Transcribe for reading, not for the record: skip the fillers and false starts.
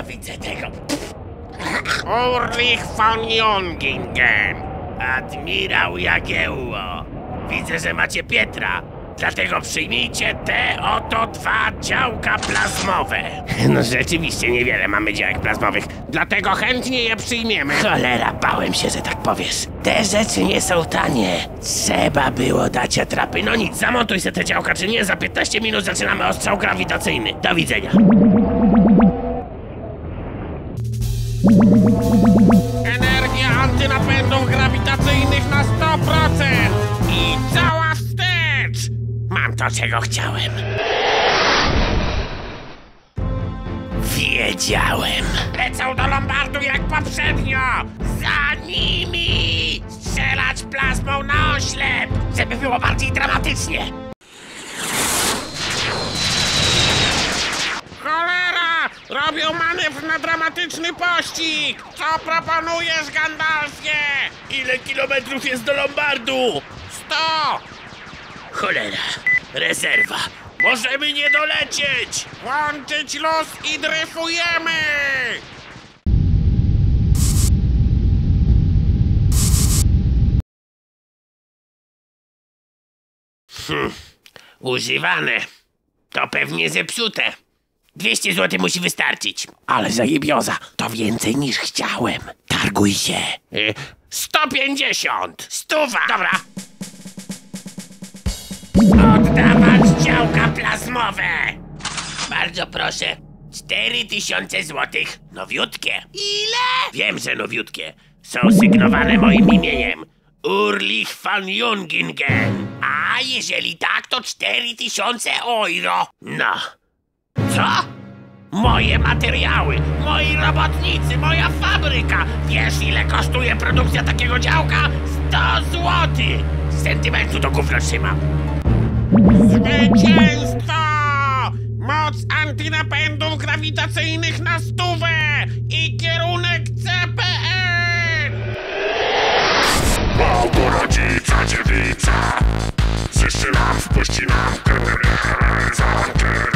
Nienawidzę tego. Ulrich von Jungingen. Admirał Jagiełło. Widzę, że macie Pietra. Dlatego przyjmijcie te oto 2 działka plazmowe. No rzeczywiście niewiele mamy działek plazmowych, dlatego chętnie je przyjmiemy. Cholera, bałem się, że tak powiesz. Te rzeczy nie są tanie. Trzeba było dać atrapy. No nic, zamontuj se te działka, czy nie? Za 15 minut zaczynamy ostrzał grawitacyjny. Do widzenia. Energia antynapędów grawitacyjnych na 100% i cała wstecz! Mam to, czego chciałem. Wiedziałem. Lecą do Lombardu jak poprzednio! Za nimi! Strzelać plazmą na oślep, żeby było bardziej dramatycznie! Cholera! Robią manewr na dramatyczny pościg! Co proponujesz, Gandalfie? Ile kilometrów jest do Lombardu? 100! Cholera, rezerwa. Możemy nie dolecieć! Włączyć luz i dryfujemy! Używane. To pewnie zepsute. 200 zł musi wystarczyć. Ale zajebioza, to więcej niż chciałem. Targuj się. 150! 100. Dobra. Oddawać działka plazmowe. Bardzo proszę. 4000 złotych. Nowiutkie. Ile? Wiem, że nowiutkie. Są sygnowane moim imieniem. Ulrich von Jungingen. A jeżeli tak, to 4000 euro. No. Co? Moje materiały, moi robotnicy, moja fabryka. Wiesz, ile kosztuje produkcja takiego działka? 100 złotych. Z sentymentu to gówno trzymam. Zwycięstwo! Moc antynapędów grawitacyjnych na 100 i kierunek CPN! Małgo rodzica, dziewica, zniszczy nam, wpuści nam, zamkę.